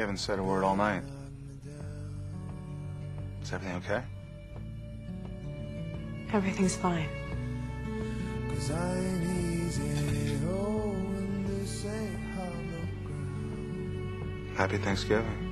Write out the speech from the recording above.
You haven't said a word all night. Is everything okay? Everything's fine. Happy Thanksgiving.